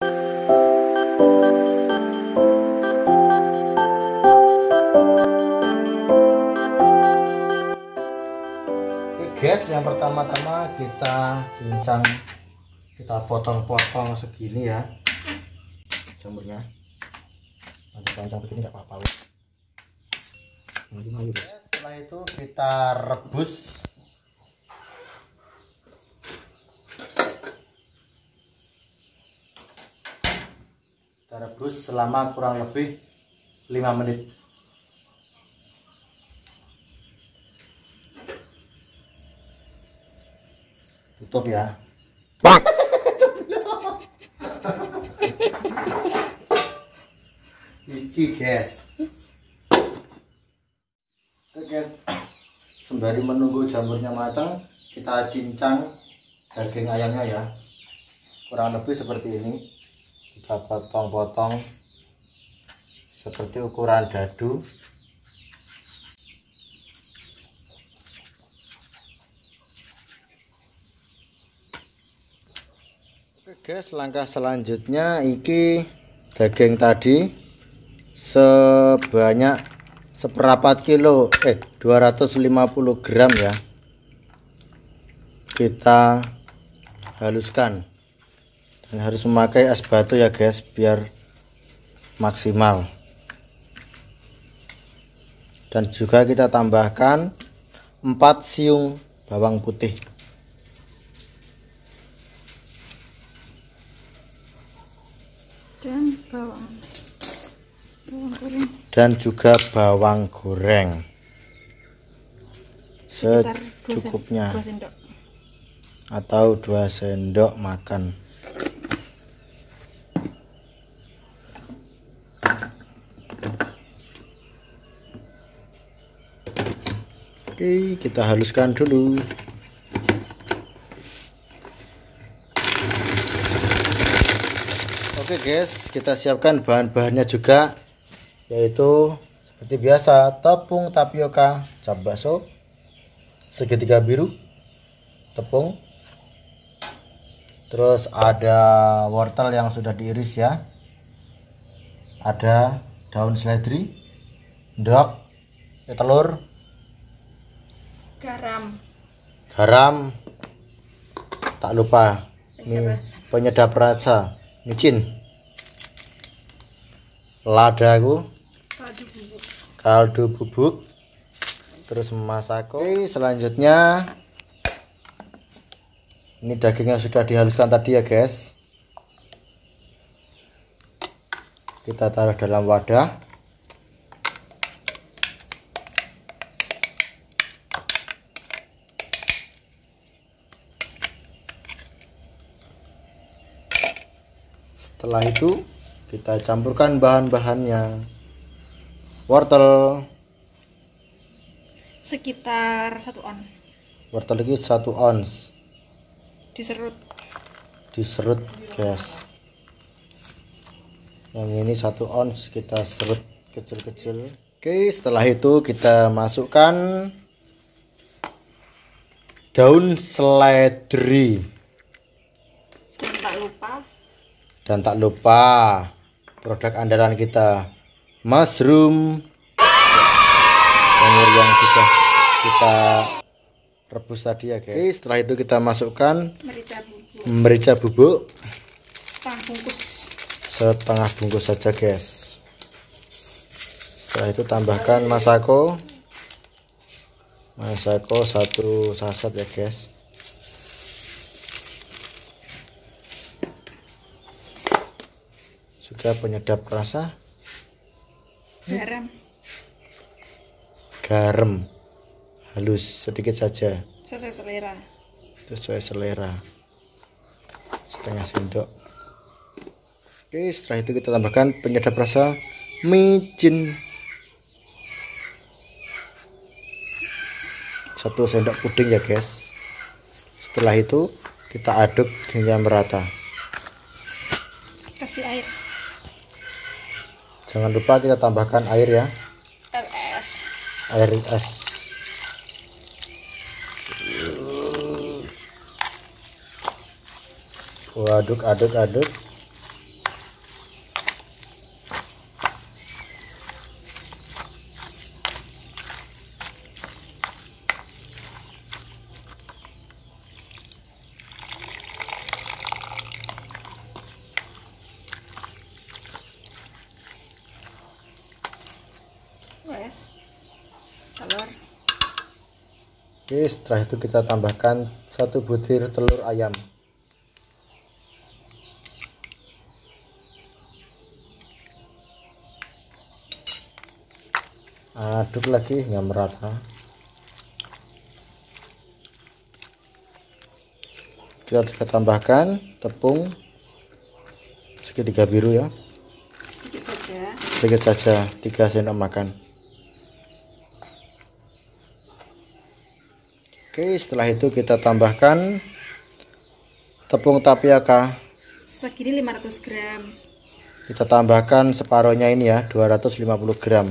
Oke guys, yang pertama-tama kita cincang, kita potong-potong segini ya jamurnya. Panjang begini nggak apa-apa. Setelah itu kita rebus. Kita rebus selama kurang lebih 5 menit. Tutup ya. Iki guys. Oke guys, sembari menunggu jamurnya matang, kita cincang daging ayamnya ya. Kurang lebih seperti ini. Kita potong-potong seperti ukuran dadu. Oke guys, langkah selanjutnya iki daging tadi sebanyak seperempat kilo 250 gram ya, kita haluskan dan harus memakai es batu ya guys biar maksimal. Dan juga kita tambahkan 4 siung bawang putih. Dan juga bawang goreng secukupnya atau 2 sendok makan. Oke, kita haluskan dulu. Oke guys, kita siapkan bahan-bahannya juga, yaitu seperti biasa tepung tapioka, cap bakso, segitiga biru, tepung, terus ada wortel yang sudah diiris ya, ada daun seledri, endok, telur, garam, tak lupa ini penyedap rasa, micin, ladaku, kaldu bubuk, terus masako. Oke, selanjutnya ini daging yang sudah dihaluskan tadi ya guys, kita taruh dalam wadah. Setelah itu kita campurkan bahan-bahannya. Wortel sekitar 1 on. Wortel ini 1 ons. Diserut guys. Yang ini 1 ons kita serut kecil-kecil. Oke, setelah itu kita masukkan daun seledri. Dan tak lupa produk andalan kita, mushroom, jamur yang sudah kita rebus tadi ya guys. Oke, setelah itu kita masukkan merica bubuk setengah bungkus saja guys. Setelah itu tambahkan masako 1 saset ya guys. Juga penyedap rasa, garam halus sedikit saja, sesuai selera, setengah sendok. Oke, setelah itu kita tambahkan penyedap rasa, micin 1 sendok puding ya guys. Setelah itu kita aduk hingga merata. Kasih air. Jangan lupa kita tambahkan air ya. Air es. Aduk. Oke, setelah itu kita tambahkan 1 butir telur ayam. Aduk lagi hingga merata. Kita juga tambahkan tepung segitiga biru ya. Sedikit saja 3 sendok makan. Oke, setelah itu kita tambahkan tepung tapioka segini 500 gram. Kita tambahkan separohnya ini ya, 250 gram.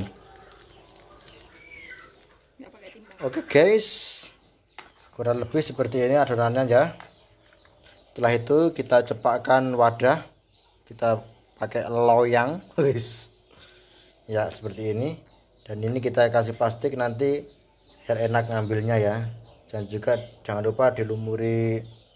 Oke guys, kurang lebih seperti ini adonannya ya. Setelah itu kita cepatkan wadah, kita pakai loyang ya seperti ini. Dan ini kita kasih plastik nanti biar enak ngambilnya ya. Dan juga jangan lupa dilumuri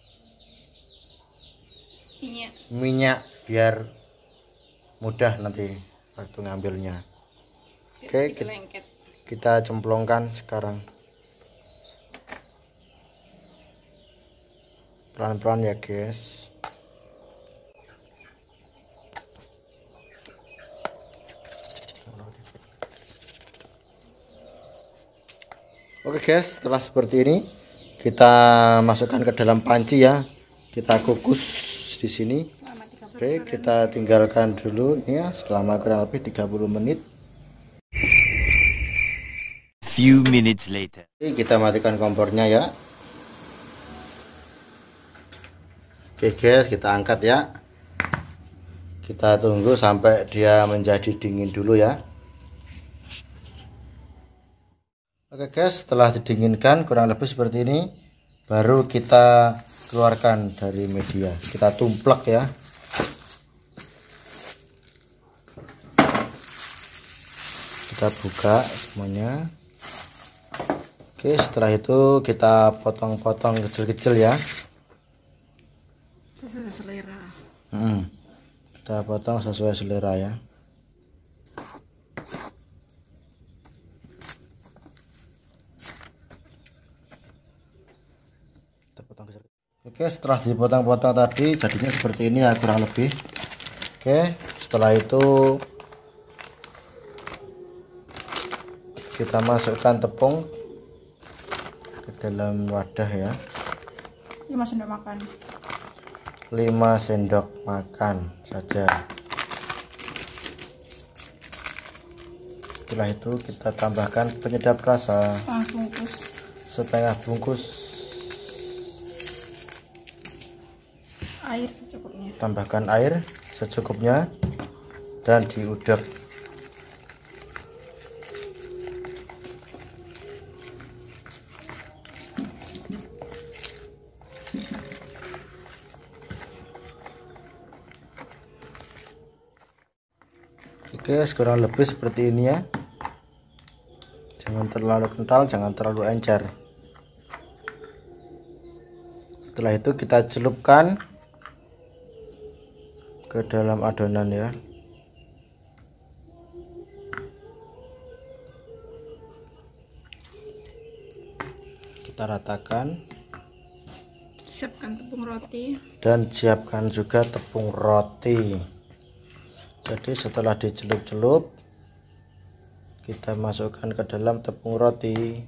minyak biar mudah nanti waktu ngambilnya. Oke, kita cemplungkan sekarang pelan-pelan ya guys. Oke guys, setelah seperti ini kita masukkan ke dalam panci ya. Kita kukus di sini. Oke, kita tinggalkan dulu ya selama kurang lebih 30 menit. Few minutes later. Oke, kita matikan kompornya ya. Oke guys, kita angkat ya. Kita tunggu sampai dia menjadi dingin dulu ya. Oke guys, setelah didinginkan kurang lebih seperti ini, baru kita keluarkan dari media. Kita tumplek ya. Kita buka semuanya. Oke, setelah itu kita potong-potong kecil-kecil ya. Sesuai selera. Kita potong sesuai selera ya. Oke, setelah dipotong-potong tadi jadinya seperti ini ya kurang lebih. Oke, setelah itu kita masukkan tepung ke dalam wadah ya. 5 sendok makan. 5 sendok makan saja. Setelah itu kita tambahkan penyedap rasa setengah bungkus. Air secukupnya. Tambahkan air secukupnya dan diudek. Oke, kurang lebih seperti ini ya. Jangan terlalu kental, jangan terlalu encer. Setelah itu kita celupkan ke dalam adonan ya. Kita ratakan. Siapkan tepung roti. Dan siapkan juga tepung roti. Jadi setelah dicelup-celup, kita masukkan ke dalam tepung roti.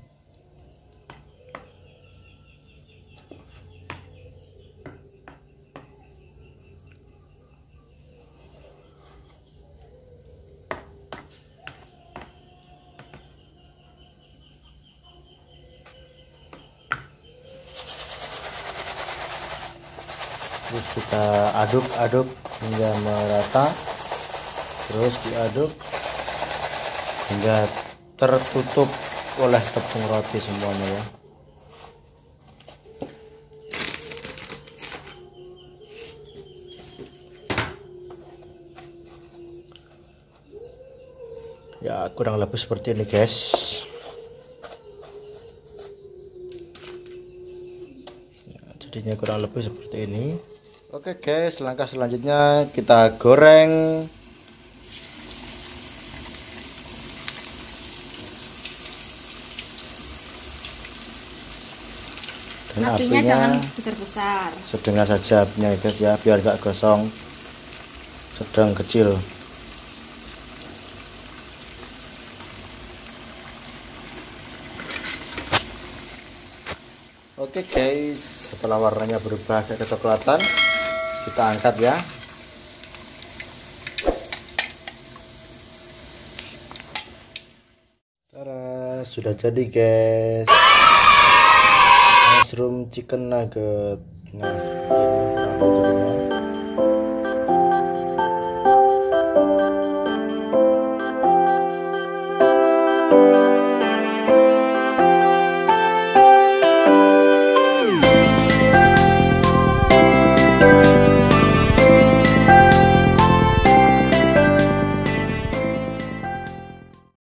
Terus kita aduk-aduk hingga merata. Terus diaduk hingga tertutup oleh tepung roti semuanya ya. Ya kurang lebih seperti ini guys. Ya, jadinya kurang lebih seperti ini. Oke guys, langkah selanjutnya kita goreng. Dan Apinya jangan besar-besar. sedang saja apinya ya guys ya, biar gak gosong. Sedang kecil. Oke guys, setelah warnanya berubah ke kecoklatan, kita angkat ya. Tada, sudah jadi guys. Mushroom chicken nugget. Nah,